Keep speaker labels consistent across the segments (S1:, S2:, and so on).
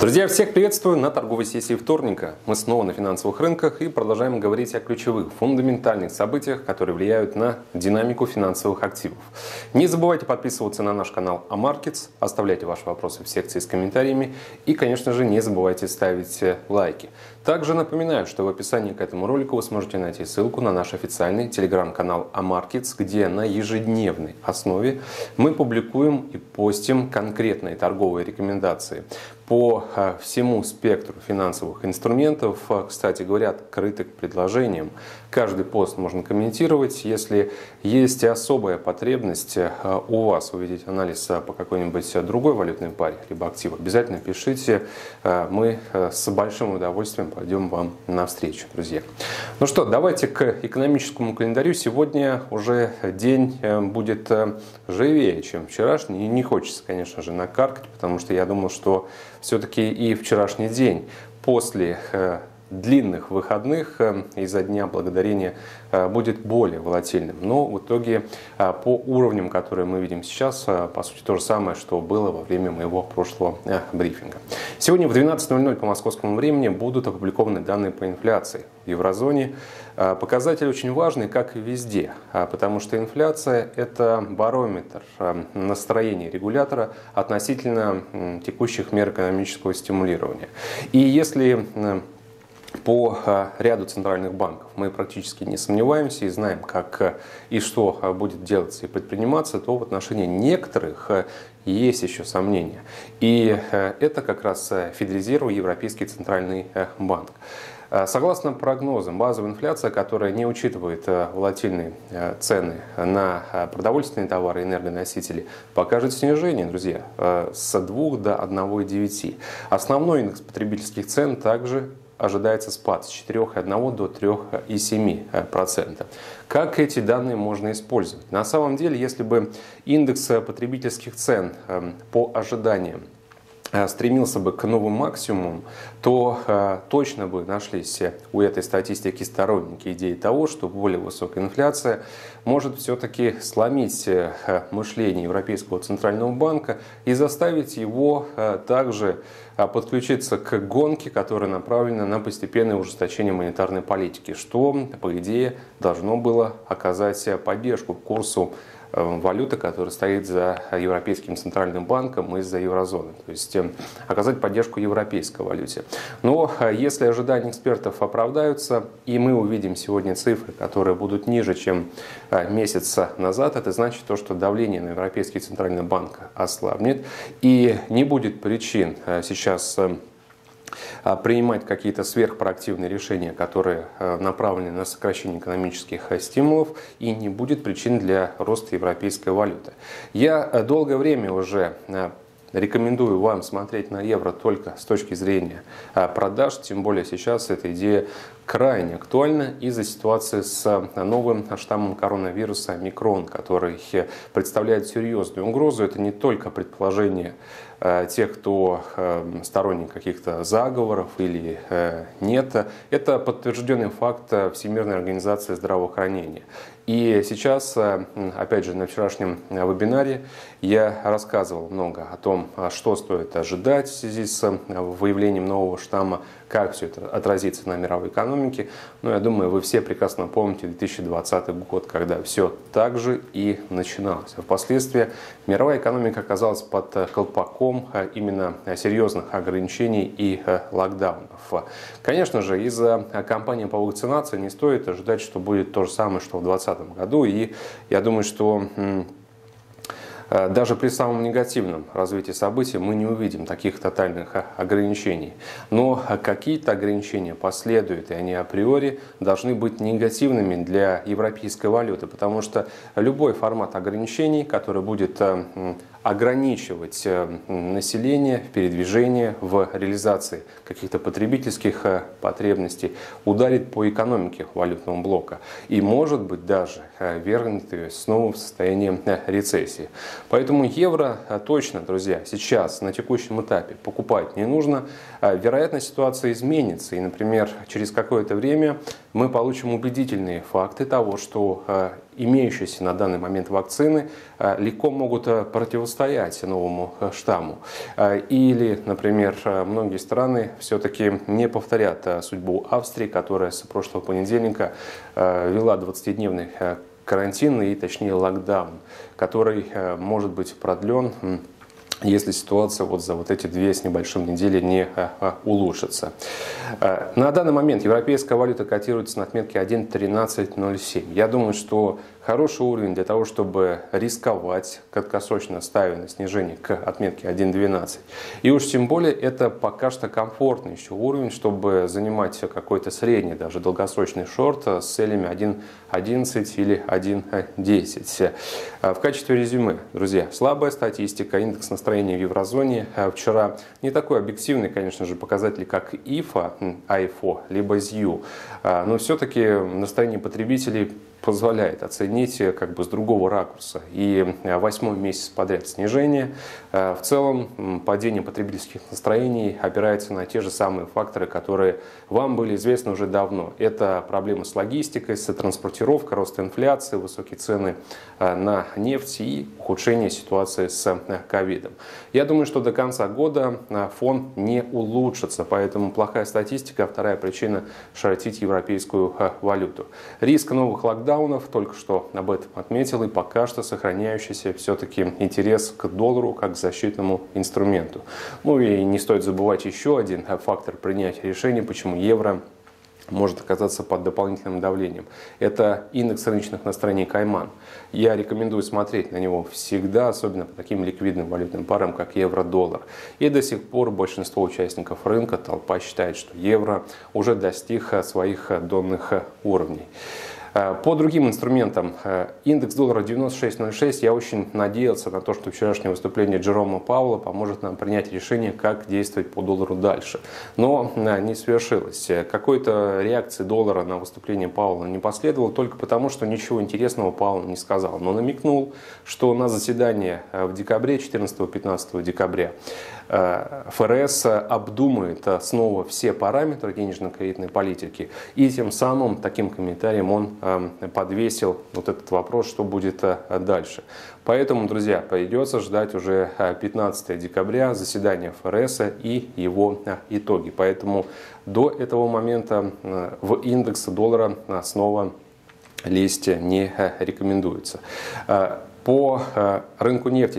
S1: Друзья, всех приветствую на торговой сессии вторника. Мы снова на финансовых рынках и продолжаем говорить о ключевых, фундаментальных событиях, которые влияют на динамику финансовых активов. Не забывайте подписываться на наш канал Амаркетс, оставляйте ваши вопросы в секции с комментариями и, конечно же, не забывайте ставить лайки. Также напоминаю, что в описании к этому ролику вы сможете найти ссылку на наш официальный телеграм-канал Амаркетс, где на ежедневной основе мы публикуем и постим конкретные торговые рекомендации по всему спектру финансовых инструментов, кстати говоря, открыты к предложениям. Каждый пост можно комментировать. Если есть особая потребность у вас увидеть анализ по какой-нибудь другой валютной паре, либо активу, обязательно пишите. Мы с большим удовольствием пойдем вам навстречу, друзья. Ну что, давайте к экономическому календарю. Сегодня уже день будет живее, чем вчерашний. И не хочется, конечно же, накаркать, потому что я думал, что все-таки и вчерашний день после длинных выходных из-за Дня Благодарения будет более волатильным. Но в итоге по уровням, которые мы видим сейчас, по сути то же самое, что было во время моего прошлого брифинга. Сегодня в 12:00 по московскому времени будут опубликованы данные по инфляции в еврозоне. Показатель очень важный, как и везде, потому что инфляция – это барометр настроения регулятора относительно текущих мер экономического стимулирования. И если по ряду центральных банков мы практически не сомневаемся и знаем, как и что будет делаться и предприниматься, то в отношении некоторых есть еще сомнения. И это как раз Федрезерв, Европейский центральный банк. Согласно прогнозам, базовая инфляция, которая не учитывает волатильные цены на продовольственные товары и энергоносители, покажет снижение, друзья, с 2 до 1,9. Основной индекс потребительских цен также ожидается спад с 4,1 до 3,7%. Как эти данные можно использовать? На самом деле, если бы индекс потребительских цен по ожиданиям стремился бы к новым максимумам, то точно бы нашлись у этой статистики сторонники идеи того, что более высокая инфляция может все-таки сломить мышление Европейского центрального банка и заставить его также подключиться к гонке, которая направлена на постепенное ужесточение монетарной политики, что, по идее, должно было оказать поддержку курсу валюты, которая стоит за Европейским центральным банком и за еврозоны. То есть оказать поддержку европейской валюте. Но если ожидания экспертов оправдаются, и мы увидим сегодня цифры, которые будут ниже, чем месяц назад, это значит, что давление на Европейский центральный банк ослабнет, и не будет причин сейчас принимать какие-то сверхпроактивные решения, которые направлены на сокращение экономических стимулов, и не будет причин для роста европейской валюты. Я долгое время уже рекомендую вам смотреть на евро только с точки зрения продаж, тем более сейчас эта идея крайне актуальна из-за ситуации с новым штаммом коронавируса омикрон, который представляет серьезную угрозу. Это не только предположение тех, кто сторонник каких-то заговоров или нет. Это подтвержденный факт Всемирной организации здравоохранения. И сейчас, опять же, на вчерашнем вебинаре я рассказывал много о том, что стоит ожидать в связи с выявлением нового штамма, как все это отразится на мировой экономике. Но я думаю, вы все прекрасно помните 2020 год, когда все так же и начиналось. Впоследствии мировая экономика оказалась под колпаком именно серьезных ограничений и локдаунов. Конечно же, из-за кампании по вакцинации не стоит ожидать, что будет то же самое, что в 2020 году. И я думаю, что даже при самом негативном развитии событий мы не увидим таких тотальных ограничений. Но какие-то ограничения последуют, и они априори должны быть негативными для европейской валюты, потому что любой формат ограничений, который будет ограничивать население в передвижении, в реализации каких-то потребительских потребностей, ударит по экономике валютного блока и, может быть, даже вернет ее снова в состояние рецессии. Поэтому евро точно, друзья, сейчас на текущем этапе покупать не нужно. Вероятно, ситуация изменится, и, например, через какое-то время мы получим убедительные факты того, что имеющиеся на данный момент вакцины легко могут противостоять новому штамму. Или, например, многие страны все-таки не повторят судьбу Австрии, которая с прошлого понедельника ввела 20-дневный карантин и, точнее, локдаун, который может быть продлен, если ситуация вот за вот эти 2 с небольшим недели не улучшится. На данный момент европейская валюта котируется на отметке 1.1307. Я думаю, что хороший уровень для того, чтобы рисковать, краткосрочно ставя на снижение к отметке 1.12. И уж тем более это пока что комфортный еще уровень, чтобы занимать какой-то средний, даже долгосрочный шорт с целями 1.11 или 1.10. В качестве резюме, друзья, слабая статистика, индекс настроения в еврозоне. Вчера не такой объективный, конечно же, показатель, как IFO, либо ZU. Но все-таки настроение потребителей позволяет оценить как бы с другого ракурса. И 8-й месяц подряд снижение. В целом падение потребительских настроений опирается на те же самые факторы, которые вам были известны уже давно. Это проблемы с логистикой, с транспортировкой, рост инфляции, высокие цены на нефть и ухудшение ситуации с ковидом. Я думаю, что до конца года фон не улучшится, поэтому плохая статистика – вторая причина шортить европейскую валюту. Риск новых локдаунов, только что об этом отметил, и пока что сохраняющийся все-таки интерес к доллару как к защитному инструменту. Ну и не стоит забывать еще один фактор принятия решения, почему евро может оказаться под дополнительным давлением. Это индекс рыночных настроений Кайман. Я рекомендую смотреть на него всегда, особенно по таким ликвидным валютным парам, как евро-доллар. И до сих пор большинство участников рынка, толпа, считает, что евро уже достиг своих донных уровней. По другим инструментам, индекс доллара 96.06, я очень надеялся на то, что вчерашнее выступление Джерома Пауэлла поможет нам принять решение, как действовать по доллару дальше. Но не свершилось. Какой-то реакции доллара на выступление Пауэлла не последовало, только потому, что ничего интересного Пауэлл не сказал. Но намекнул, что на заседании в декабре, 14-15 декабря, ФРС обдумает снова все параметры денежно-кредитной политики, и тем самым таким комментарием он подвесил вот этот вопрос, что будет дальше. Поэтому, друзья, придется ждать уже 15 декабря заседания ФРС и его итоги. Поэтому до этого момента в индекс доллара снова лезть не рекомендуется. По рынку нефти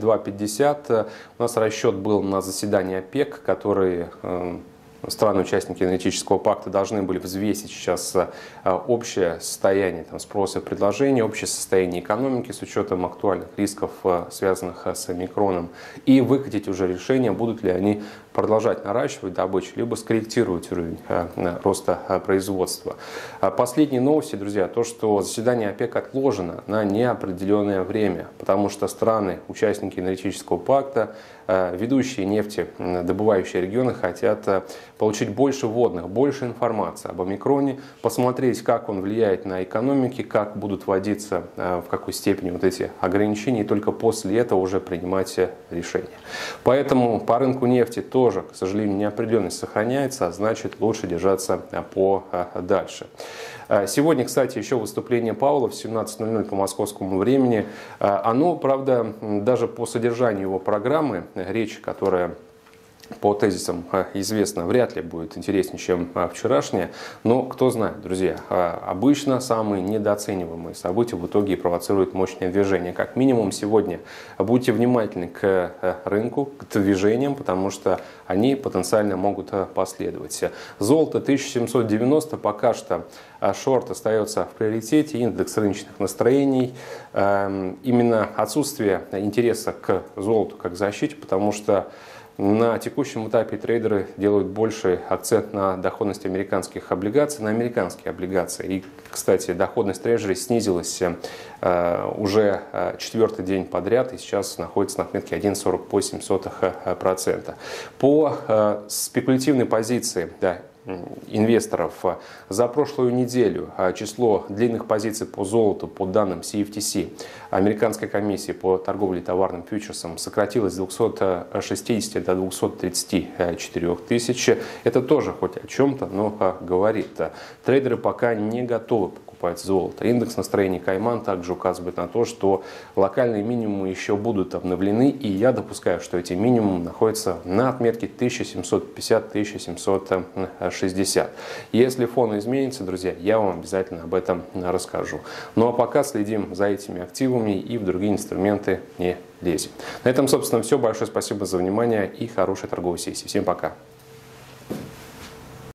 S1: 72.50 у нас расчет был на заседании ОПЕК, которые страны-участники энергетического пакта должны были взвесить сейчас общее состояние спроса и предложения, общее состояние экономики с учетом актуальных рисков, связанных с омикроном, и выкатить уже решение, будут ли они продолжать наращивать добычу, либо скорректировать уровень роста производства. Последние новости, друзья, то, что заседание ОПЕК отложено на неопределенное время, потому что страны, участники энергетического пакта, ведущие нефтедобывающие регионы хотят получить больше вводных, больше информации об омикроне, посмотреть, как он влияет на экономики, как будут вводиться, в какой степени вот эти ограничения, и только после этого уже принимать решения. Поэтому по рынку нефти тоже, к сожалению, неопределенность сохраняется, а значит, лучше держаться подальше. Сегодня, кстати, еще выступление Пауэлла в 17:00 по московскому времени. Оно, правда, даже по содержанию его программы, речь, которая по тезисам известно, вряд ли будет интереснее, чем вчерашняя. Но кто знает, друзья, обычно самые недооцениваемые события в итоге провоцируют мощное движение. Как минимум сегодня будьте внимательны к рынку, к движениям, потому что они потенциально могут последовать. Золото 1790, пока что шорт остается в приоритете, индекс рыночных настроений. Именно отсутствие интереса к золоту как защите, потому что на текущем этапе трейдеры делают больший акцент на доходность американских облигаций, на американские облигации. И, кстати, доходность трежери снизилась уже 4-й день подряд и сейчас находится на отметке 1,48%. По спекулятивной позиции, инвесторов за прошлую неделю число длинных позиций по золоту по данным CFTC, Американской комиссии по торговле товарным фьючерсом, сократилось с 260 до 234 тысяч. Это тоже хоть о чем-то, но говорит. Трейдеры пока не готовы покупать покупать золото. Индекс настроений Кайман также указывает на то, что локальные минимумы еще будут обновлены, и я допускаю, что эти минимумы находятся на отметке 1750-1760. Если фон изменится, друзья, я вам обязательно об этом расскажу. Ну а пока следим за этими активами и в другие инструменты не лезем. На этом, собственно, все. Большое спасибо за внимание и хорошей торговой сессии. Всем пока.